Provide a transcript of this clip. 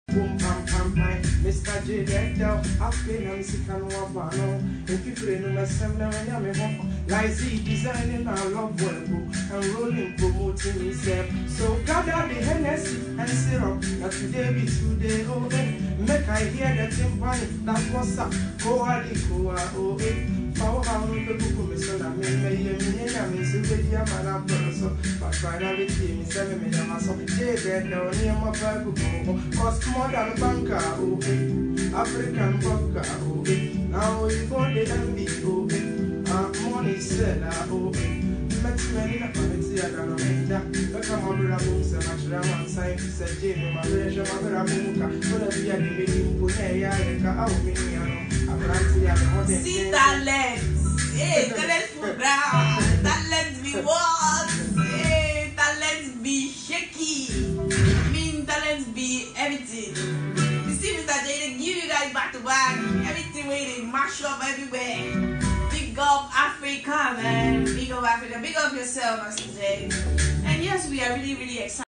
Boom pam pam pam, Mr. J. Dedo, I've been on Sican Wabano. If you bring them a seminar and I'm a home, Lizy designing our love work and rolling promoting himself. So gather the Hennessy and syrup. That today be today, oh, make I hear the timpani. That's what's up. Go Ali, go, oh, Power how the book is so I may so with your man so but Friday with him is 7 million muscle. J. Dedo, near my Bible, cost more than a banker, African banker, now you go the envy, money seller, Max many in a committee, I don't know, but come on, Ramus and Ashram, science, and Jim, my version of Ramuka, but I be a living Punea, see talent, hey, talent for ground, talent be what, hey, talent be shaky, talent be everything. You see, Mr. J, they give you guys back to back, everything where they mash up everywhere. Big up Africa, man. Big up Africa. Big up yourself, Mr. J. And yes, we are really, really excited.